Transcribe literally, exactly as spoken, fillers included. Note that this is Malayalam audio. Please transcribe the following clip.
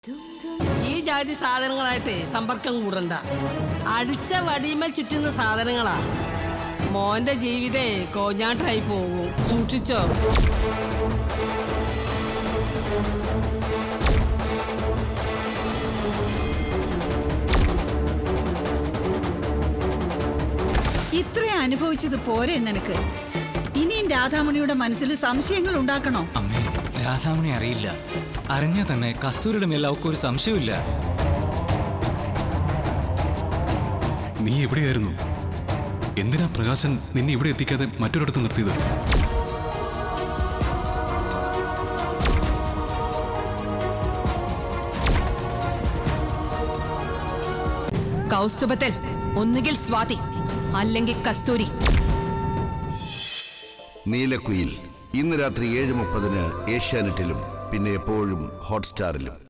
ഈ ജാതി സാധനങ്ങളായിട്ട് സമ്പർക്കം കൂടണ്ട. അടിച്ച വടിമേൽ ചുറ്റുന്ന സാധനങ്ങളാ. മോന്റെ ജീവിതേ കോഞ്ഞാട്ടായി പോകും, സൂക്ഷിച്ചോ. ഇത്രയും അനുഭവിച്ചത് പോരെ നിനക്ക്? ഇനിയും രാധാമണിയുടെ മനസ്സിൽ സംശയങ്ങൾ ഉണ്ടാക്കണോ? അമ്മേ, രാധാമണി അറിയില്ല. അറിഞ്ഞ തന്നെ കസ്തൂരിയുടെ മേൽ അവക്കൊരു സംശയമില്ല. നീ എവിടെയായിരുന്നു? എന്തിനാ പ്രകാശൻ നിന്നെ ഇവിടെ എത്തിക്കാതെ മറ്റൊരിടത്ത് നിർത്തിയത്? കൗസ്തുഭത്തിൽ ഒന്നുകിൽ സ്വാതി അല്ലെങ്കിൽ കസ്തൂരി. നീലക്കുയിൽ ഇന്ന് രാത്രി ഏഴ് മുപ്പതിന് ഏഷ്യാനെറ്റിലും പിന്നെ എപ്പോഴും ഹോട്ട്സ്റ്റാറിലും.